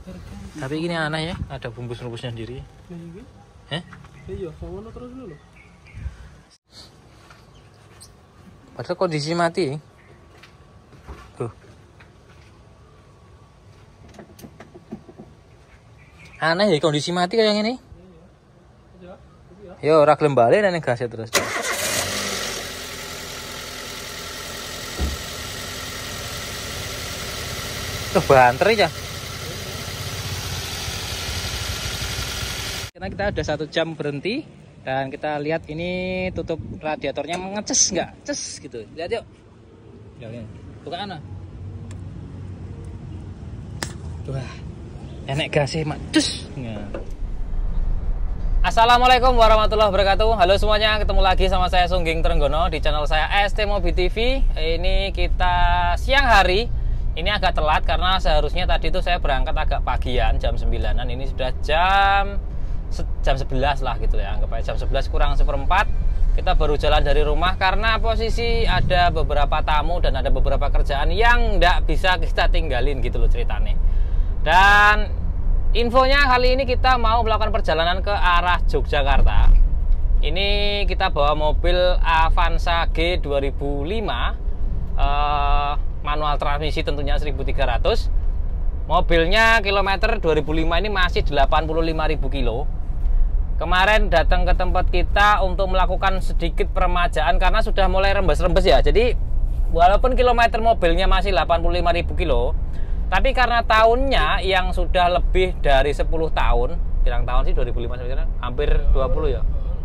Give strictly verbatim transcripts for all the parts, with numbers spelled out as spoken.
Tapi ini aneh ya, ada bumbus-bumbusnya sendiri. Heh? Iya, sama terus dulu. Padahal kondisi mati. Tuh. Aneh ya kondisi mati kayak gini. Yo ora gelem bali nang gasnya terus. Tuh banter ya. Karena kita ada satu jam berhenti dan kita lihat ini tutup radiatornya mengeces nggak, ces gitu. Lihat yuk. Lihat. Buka ana. Wah. Enek gasnya mak cus. Nah. Assalamualaikum warahmatullahi wabarakatuh. Halo semuanya, ketemu lagi sama saya Sungging Trenggono di channel saya S T Mobi T V. Ini kita siang hari. Ini agak telat karena seharusnya tadi itu saya berangkat agak pagian jam sembilanan. Ini sudah jam jam sebelas lah gitu ya. Anggap aja jam sebelas kurang seperempat. Kita baru jalan dari rumah karena posisi ada beberapa tamu dan ada beberapa kerjaan yang nggak bisa kita tinggalin gitu loh ceritanya. Dan infonya kali ini kita mau melakukan perjalanan ke arah Yogyakarta. Ini kita bawa mobil Avanza G dua ribu lima eh, manual transmisi tentunya seribu tiga ratus. Mobilnya kilometer dua ribu lima ini masih delapan puluh lima ribu kilo. Kemarin datang ke tempat kita untuk melakukan sedikit peremajaan karena sudah mulai rembes-rembes ya. Jadi walaupun kilometer mobilnya masih delapan puluh lima ribu kilo, tapi karena tahunnya yang sudah lebih dari sepuluh tahun, bilang tahun sih dua ribu lima sekarang hampir dua puluh ya.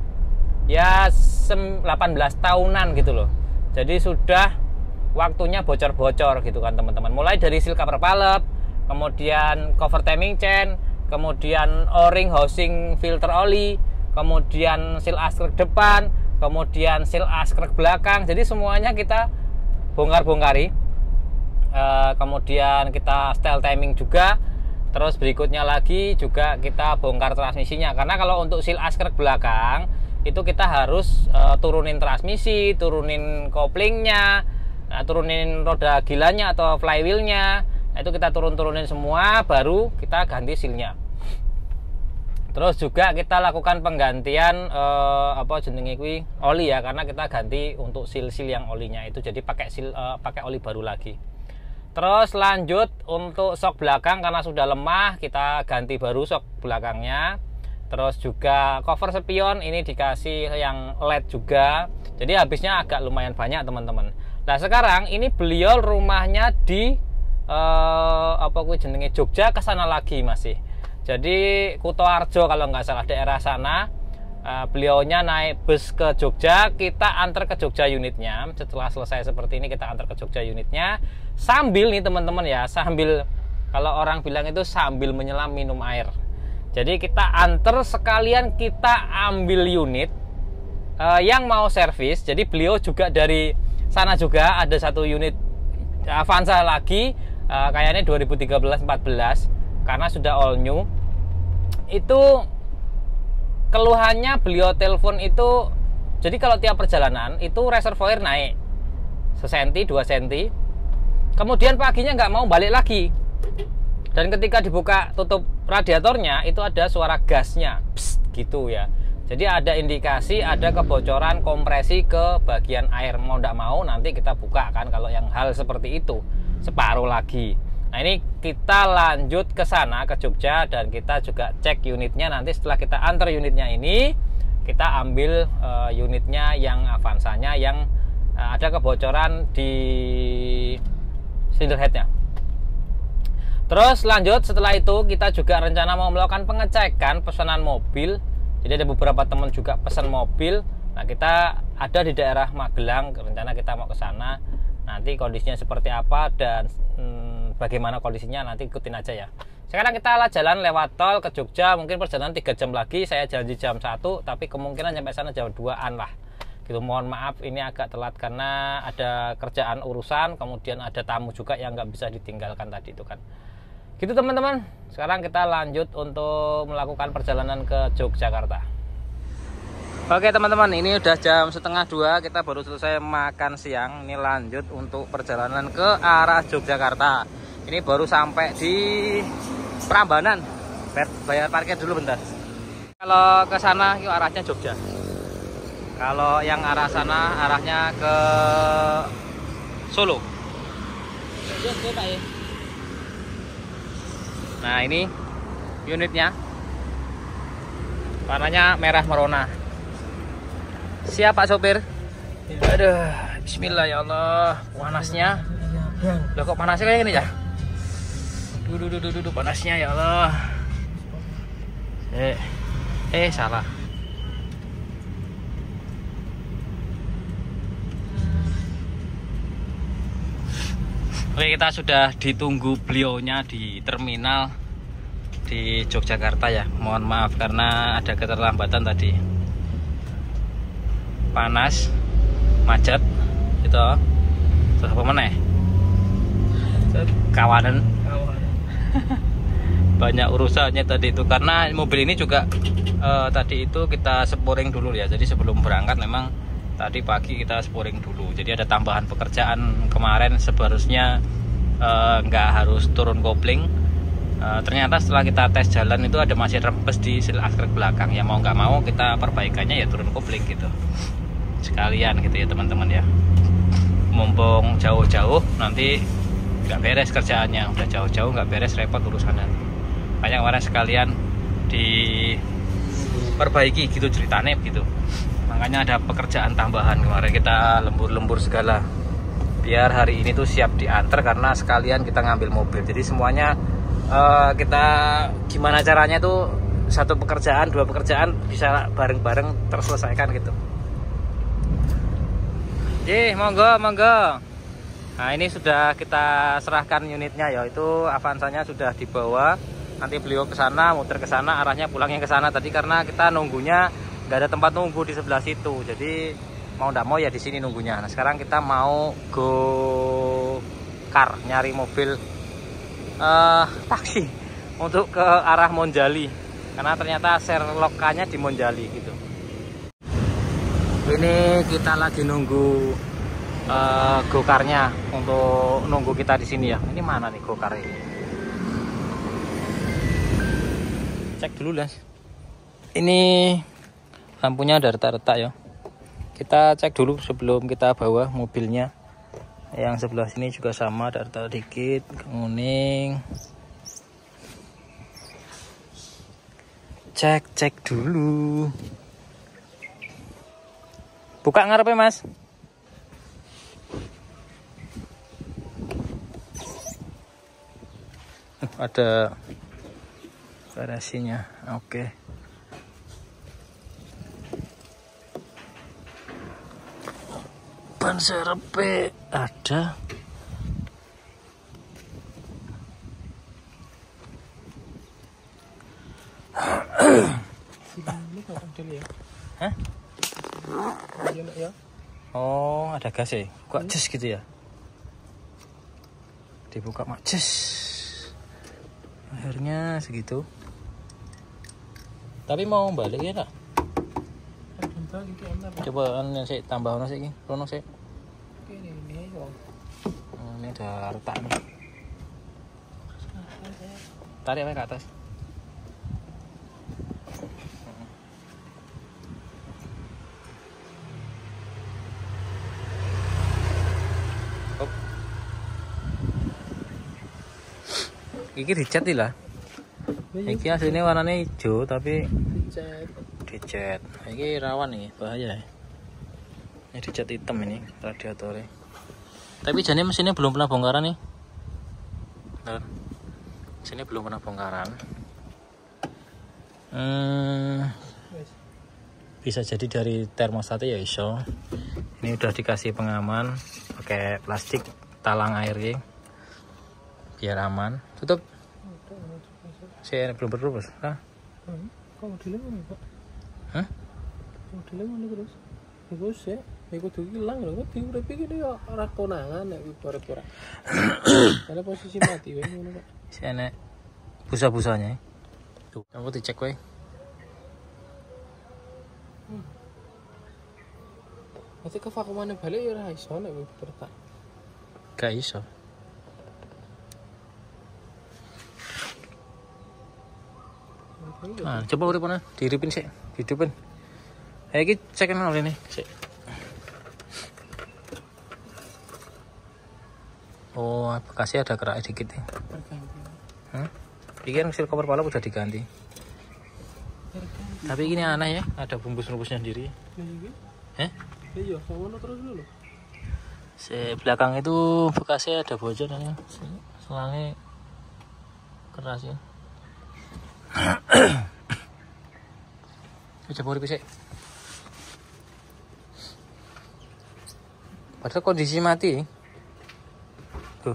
Ya delapan belas tahunan gitu loh. Jadi sudah waktunya bocor-bocor gitu kan teman-teman. Mulai dari seal cover palep, kemudian cover timing chain, kemudian o-ring housing filter oli, kemudian seal askrek depan, kemudian seal askrek belakang. Jadi semuanya kita bongkar-bongkari. E, kemudian kita style timing juga. Terus berikutnya lagi juga kita bongkar transmisinya. Karena kalau untuk seal askrek belakang itu kita harus e, turunin transmisi, turunin koplingnya, nah, turunin roda gilanya atau flywheelnya. Nah, itu kita turun-turunin semua baru kita ganti sealnya. Terus juga kita lakukan penggantian eh, apa jenenge kuwi oli ya, karena kita ganti untuk seal-seal yang olinya itu jadi pakai seal eh, pakai oli baru lagi. Terus lanjut untuk sok belakang karena sudah lemah kita ganti baru sok belakangnya. Terus juga cover spion ini dikasih yang L E D juga. Jadi habisnya agak lumayan banyak teman-teman. Nah sekarang ini beliau rumahnya di eh, apa kuwi jenenge Jogja, ke sana lagi masih. Jadi Kutoarjo kalau nggak salah daerah sana. Eh, beliaunya naik bus ke Jogja, kita antar ke Jogja unitnya. Setelah selesai seperti ini kita antar ke Jogja unitnya. Sambil nih teman-teman ya, sambil kalau orang bilang itu sambil menyelam minum air. Jadi kita antar sekalian kita ambil unit eh, yang mau servis. Jadi beliau juga dari sana juga ada satu unit Avanza lagi uh, kayaknya dua ribu tiga belas empat belas karena sudah all new. Itu keluhannya beliau telepon itu, jadi kalau tiap perjalanan itu reservoir naik sesenti dua senti, kemudian paginya nggak mau balik lagi, dan ketika dibuka tutup radiatornya itu ada suara gasnya psst, gitu ya. Jadi ada indikasi ada kebocoran kompresi ke bagian air. Mau tidak mau nanti kita buka kan kalau yang hal seperti itu separuh lagi. Nah ini kita lanjut ke sana ke Jogja dan kita juga cek unitnya. Nanti setelah kita antar unitnya ini kita ambil uh, unitnya yang Avanzanya yang uh, ada kebocoran di cylinder headnya. Terus lanjut setelah itu kita juga rencana mau melakukan pengecekan pesanan mobil. Jadi ada beberapa teman juga pesan mobil. Nah kita ada di daerah Magelang, rencana kita mau ke sana. Nanti kondisinya seperti apa dan hmm, bagaimana kondisinya nanti ikutin aja ya. Sekarang kita lah jalan lewat tol ke Jogja. Mungkin perjalanan tiga jam lagi. Saya janji jam satu, tapi kemungkinan sampai sana jam duaan lah. Gitu, mohon maaf ini agak telat karena ada kerjaan urusan, kemudian ada tamu juga yang nggak bisa ditinggalkan tadi itu kan. Gitu teman-teman, sekarang kita lanjut untuk melakukan perjalanan ke Yogyakarta. Oke teman-teman, ini udah jam setengah dua, kita baru selesai makan siang. Ini lanjut untuk perjalanan ke arah Yogyakarta. Ini baru sampai di Prambanan. Bayar parkir dulu bentar. Kalau ke sana itu arahnya Jogja. Kalau yang arah sana arahnya ke Solo. Nah, ini unitnya. Warnanya merah merona. Siap Pak sopir? Aduh, bismillah ya Allah. Panasnya. Loh kok panasnya kayak gini ya? Duh, duh, duh, duh, duh, panasnya ya Allah. Eh, eh salah. Oke, kita sudah ditunggu beliaunya di terminal di Yogyakarta ya. Mohon maaf karena ada keterlambatan tadi. Panas, macet, itu. Terus apa mana? Kawanan. Banyak urusannya tadi itu karena mobil ini juga eh, tadi itu kita sporing dulu ya. Jadi sebelum berangkat memang tadi pagi kita sporing dulu. Jadi ada tambahan pekerjaan kemarin seharusnya eh, nggak harus turun kopling. Eh, ternyata setelah kita tes jalan itu ada masih rempes di sel akser belakang. Ya mau nggak mau kita perbaikannya ya turun kopling gitu. Sekalian gitu ya teman-teman ya. Mumpung jauh-jauh nanti nggak beres kerjaannya. Udah jauh-jauh nggak beres repot urusannya. Banyak kemarin sekalian diperbaiki gitu ceritanya gitu. Makanya ada pekerjaan tambahan kemarin kita lembur-lembur segala biar hari ini tuh siap diantar karena sekalian kita ngambil mobil. Jadi semuanya uh, kita gimana caranya tuh satu pekerjaan dua pekerjaan bisa bareng-bareng terselesaikan gitu. Jih, monggo monggo. Nah, ini sudah kita serahkan unitnya ya, itu Avanzanya sudah dibawa. Nanti beliau ke sana, muter ke sana, arahnya pulangnya ke sana tadi karena kita nunggunya nggak ada tempat nunggu di sebelah situ. Jadi mau nggak mau ya di sini nunggunya. Nah, sekarang kita mau go car nyari mobil uh, taksi untuk ke arah Monjali karena ternyata Sherlock-nya di Monjali gitu. Ini kita lagi nunggu uh, go car-nya untuk nunggu kita di sini ya. Ini mana nih go car ini? Cek dulu Las. Ini lampunya ada retak-retak ya. Kita cek dulu sebelum kita bawa mobilnya. Yang sebelah sini juga sama, ada retak dikit, kuning. Cek cek dulu. Buka ngarepe Mas. Uh, ada garasinya, oke. Okay. Ban serep ada. Hah? Oh, ada gas ya? Buka jas gitu ya? Dibuka mak jas. Akhirnya segitu. Tapi mau balik ya tak? Coba anu sih tambah ono sih, rono sih. Ini ini oh. Ini ada retak nih. Tarik aja ke atas. Op. Iki dicat lah. Iki aslinya warnanya hijau tapi dicat. Dicat. Ini rawan nih, bahaya. Ini dicat hitam ini radiatornya. Tapi jadinya mesinnya belum pernah bongkaran nih. Benar. Mesinnya belum pernah bongkaran. Hmm, bisa jadi dari termostatnya ya iso. Ini udah dikasih pengaman pakai plastik talang airnya biar aman. Tutup. Saya belum berubah. Hah? Kok modelnya mana, Pak? Hah? Modelnya mana terus? Iku sih, iku tuh hilang lho. Kok diurepi gini ya ora konangan nek pura-pura. Karena posisi mati wae ngono, Pak. Si enek busa-busanya. Tuh, aku dicek wae. Hmm. Nanti ke vakumane balik ya ora iso nek bertak. Gak iso. Nah, coba urip mana? Diripin sih, hidupin. Ayo kita cek nol ini, sih. Oh, bekasnya ada kerak dikit nih. Hah? Pikir sil cover pala udah diganti. Tapi ini aneh ya, ada bumbus-bumbusnya sendiri. Heh? Iya, sama terus dulu. Si belakang itu bekasnya ada bocor ya. Selangnya keras ya. Coba urip sih. Padahal kondisi mati. Tuh.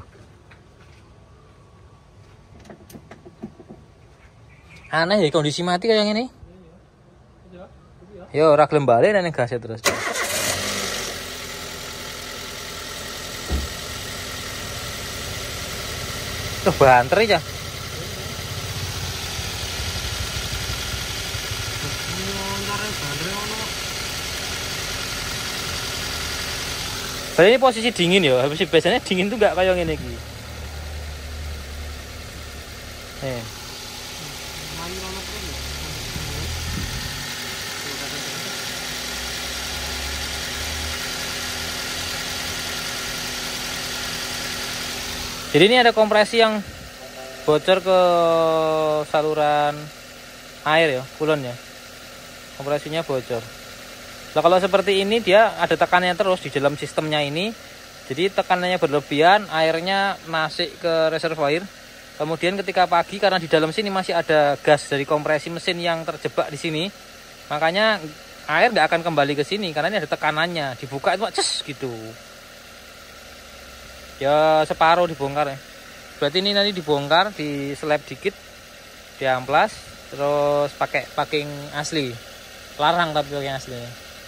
Aneh ya kondisi mati kayak ini. Yo ora gelem bali nang gasnya terus. Tuh banter aja. Padahal ini posisi dingin ya, habis biasanya dingin tuh gak kayak gini gitu. Eh. Jadi ini ada kompresi yang bocor ke saluran air ya, kulon ya. Kompresinya bocor. Nah, kalau seperti ini dia ada tekanannya terus di dalam sistemnya ini. Jadi tekanannya berlebihan, airnya nasik ke reservoir. Kemudian ketika pagi karena di dalam sini masih ada gas dari kompresi mesin yang terjebak di sini, makanya air nggak akan kembali ke sini karena ini ada tekanannya. Dibuka itu ces gitu. Ya separuh dibongkar ya. Berarti ini nanti dibongkar, di slab dikit, diamplas, terus pakai packing asli. Larang tapi packing aslinya.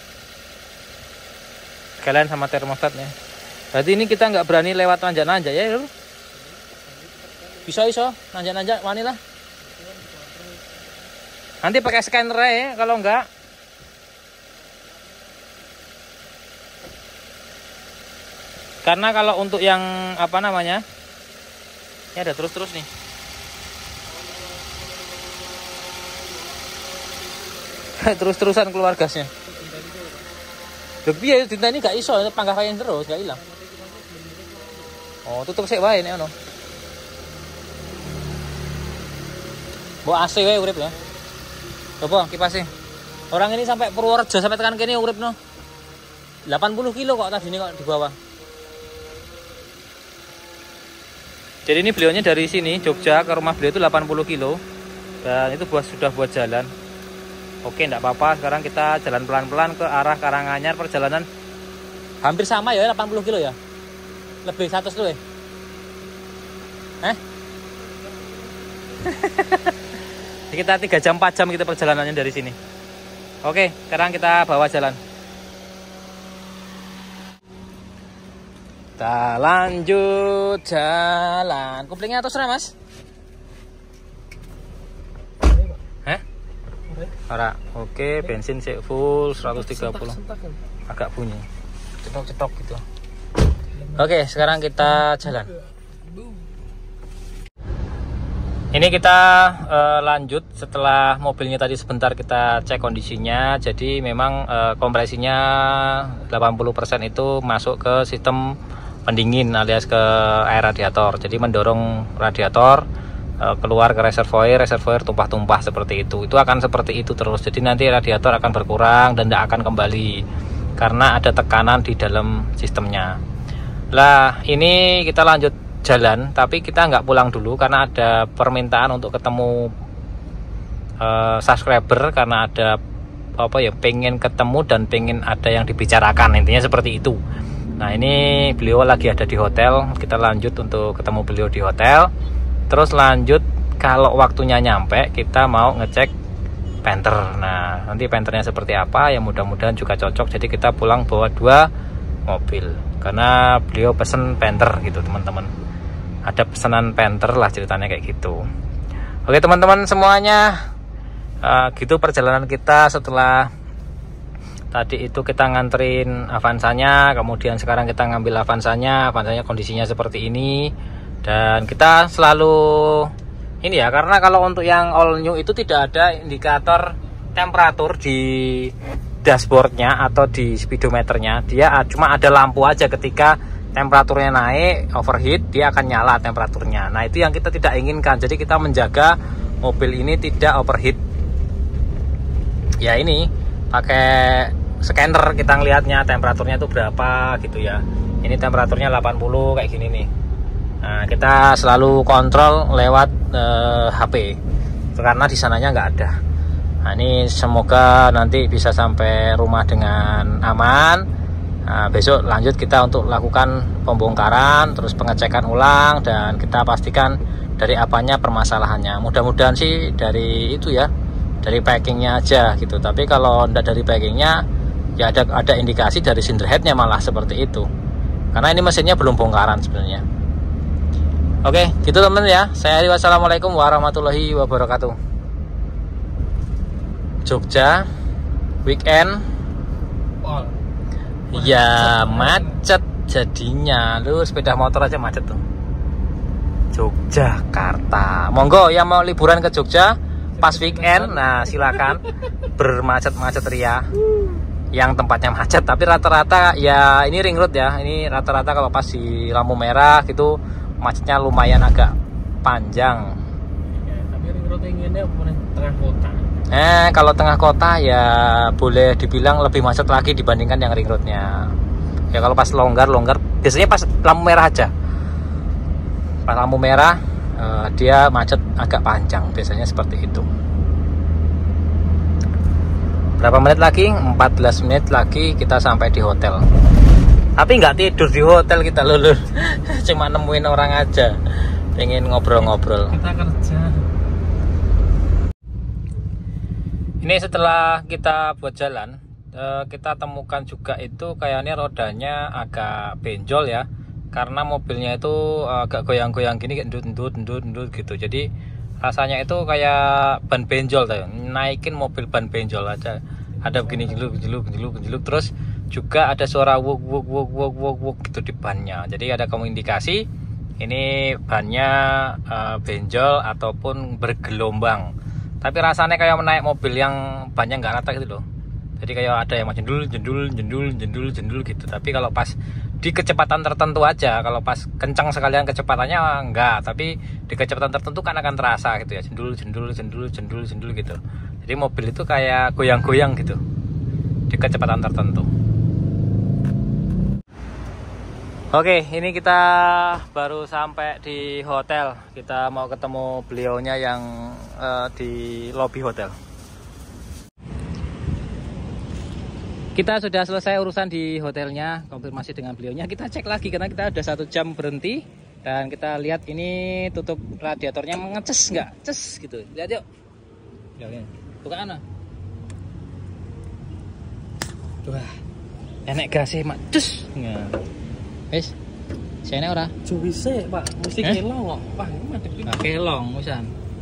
Sekalian sama termostatnya. Berarti ini kita nggak berani lewat nanjak-nanjak ya, lur. Bisa iso nanjak-nanjak wani lah. Nanti pakai scanner ya, kalau enggak karena kalau untuk yang apa namanya, ini ada terus-terus nih. Terus-terusan keluar gasnya. Lebih ya tinta ini gak iso, panggah kain terus gak hilang. Oh tutup sih wae nih ono. Bawa A C wae urip ya. Coba kipasnya. Orang ini sampai Purworejo sampai tekan kene urip no. delapan puluh kilo kok tadi ini kok di bawah. Jadi ini beliaunya dari sini Jogja ke rumah beliau itu delapan puluh kilo dan itu buat sudah buat jalan. Oke, enggak apa-apa. Sekarang kita jalan pelan-pelan ke arah Karanganyar. Perjalanan hampir sama ya, delapan puluh kilo ya. Lebih seratus kilo ya. Eh? Kita tiga jam empat jam kita perjalanannya dari sini. Oke, sekarang kita bawa jalan. Kita lanjut jalan. Kuplingnya atas sana, Mas? Heh? Ora. Oke, bensin sih full seratus tiga puluh. Agak bunyi. Cetok-cetok gitu. Oke, sekarang kita jalan. Ini kita uh, lanjut setelah mobilnya tadi sebentar kita cek kondisinya. Jadi memang uh, kompresinya delapan puluh persen itu masuk ke sistem pendingin alias ke air radiator. Jadi mendorong radiator uh, keluar ke reservoir, reservoir tumpah-tumpah seperti itu. Itu akan seperti itu terus. Jadi nanti radiator akan berkurang dan tidak akan kembali karena ada tekanan di dalam sistemnya. Lah, ini kita lanjut jalan, tapi kita nggak pulang dulu karena ada permintaan untuk ketemu uh, subscriber karena ada apa ya, pengen ketemu dan pengen ada yang dibicarakan, intinya seperti itu. Nah ini beliau lagi ada di hotel, kita lanjut untuk ketemu beliau di hotel, terus lanjut kalau waktunya nyampe kita mau ngecek penter. Nah nanti penternya seperti apa ya, mudah-mudahan juga cocok. Jadi kita pulang bawa dua mobil karena beliau pesen penter gitu teman-teman. Ada pesanan penter lah ceritanya kayak gitu. Oke teman-teman semuanya, uh, gitu perjalanan kita setelah tadi itu kita nganterin Avanzanya, kemudian sekarang kita ngambil Avanzanya. Avanzanya kondisinya seperti ini dan kita selalu ini ya, karena kalau untuk yang all new itu tidak ada indikator temperatur di dashboardnya atau di speedometernya. Dia cuma ada lampu aja, ketika temperaturnya naik overheat dia akan nyala temperaturnya. Nah itu yang kita tidak inginkan, jadi kita menjaga mobil ini tidak overheat. Ya ini pakai scanner kita ngelihatnya temperaturnya itu berapa gitu ya. Ini temperaturnya delapan puluh kayak gini nih. Nah kita selalu kontrol lewat eh, H P karena di sananya nggak ada. Nah ini semoga nanti bisa sampai rumah dengan aman. Nah, besok lanjut kita untuk lakukan pembongkaran, terus pengecekan ulang, dan kita pastikan dari apanya permasalahannya. Mudah-mudahan sih dari itu ya, dari packingnya aja gitu. Tapi kalau tidak dari packingnya, ya ada ada indikasi dari cylinder headnya malah seperti itu. Karena ini mesinnya belum bongkaran sebenarnya. Oke, gitu teman ya. Saya Ari, wassalamualaikum warahmatullahi wabarakatuh. Jogja weekend. Pol. Ya macet jadinya, lu sepeda motor aja macet tuh. Yogyakarta, monggo yang mau liburan ke Jogja pas weekend, nah silakan bermacet-macet ria. Yang tempatnya macet, tapi rata-rata ya ini ring road ya. Ini rata-rata kalau pas di lampu merah gitu macetnya lumayan agak panjang. Ya, tapi ring road inginnya tengah kota. Eh kalau tengah kota ya boleh dibilang lebih macet lagi dibandingkan yang ring roadnya. Ya kalau pas longgar-longgar biasanya pas lampu merah aja. Pas lampu merah eh, dia macet agak panjang, biasanya seperti itu. Berapa menit lagi? empat belas menit lagi kita sampai di hotel. Tapi nggak tidur di hotel kita lulur. Cuma nemuin orang aja, pengen ngobrol-ngobrol. Kita kerja. Ini setelah kita buat jalan, kita temukan juga itu kayaknya rodanya agak benjol ya, karena mobilnya itu agak goyang-goyang gini, kayak endut-endut-endut gitu. Jadi rasanya itu kayak ban benjol tuh, naikin mobil ban benjol aja. Ada begini jeluk jeluk jeluk jeluk, terus juga ada suara wuk wuk wuk wuk wuk wuk gitu di bannya. Jadi ada komunikasi ini bannya uh, benjol ataupun bergelombang. Tapi rasanya kayak menaik mobil yang bannya nggak rata gitu loh. Jadi kayak ada yang jendul jendul jendul jendul jendul gitu. Tapi kalau pas di kecepatan tertentu aja, kalau pas kencang sekalian kecepatannya enggak, tapi di kecepatan tertentu kan akan terasa gitu ya, jendul jendul jendul jendul jendul gitu. Jadi mobil itu kayak goyang-goyang gitu di kecepatan tertentu. Oke, ini kita baru sampai di hotel. Kita mau ketemu beliaunya yang uh, di lobi hotel. Kita sudah selesai urusan di hotelnya, konfirmasi dengan beliaunya. Kita cek lagi karena kita udah satu jam berhenti, dan kita lihat ini tutup radiatornya mengeces nggak, ces gitu. Lihat yuk. Buka ana. Wah, enek gasnya mak, cus. Wes, sene ora? Cuwise, Pak. Mesti eh? kelong kok. Wah, ini madhep iki. Nah, kelong wisan.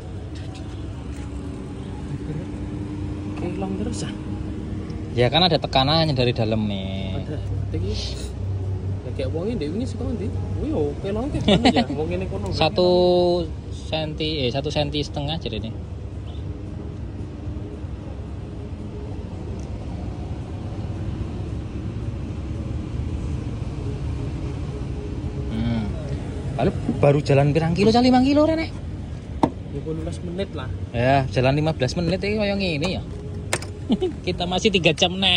Kelong terus ah. Ya kan ada tekanannya dari dalam nih. Ada. Iki ya kayak wong ndek wingi saka ndi? Oh yo, kelong ke mana ya? Wong ngene kono. Satu senti eh satu senti setengah jadi nih. Lalu baru jalan pirang kilo, lima kilo Renek. lima belas menit lah. Ya, jalan lima belas menit ini kayak ini ya. Kita masih tiga jam nih.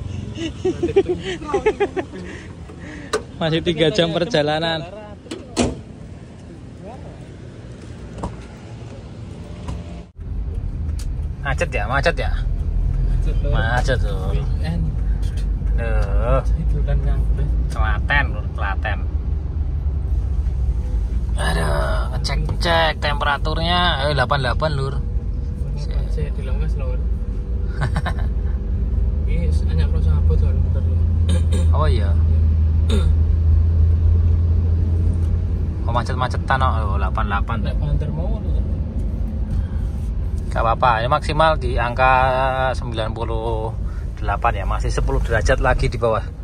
Masih tiga jam perjalanan. Macet ya, macet ya. Macet tuh. Duh. Telaten, Telaten. Aduh, ngecek-ngecek temperaturnya eh delapan puluh delapan lur. Saya dilengkas lur. Ini hanya proses apa tuh? Oh iya. Oh macet-macetan oh delapan puluh delapan. Nek banter mau gak apa-apa, ya maksimal di angka sembilan puluh delapan ya, masih sepuluh derajat lagi di bawah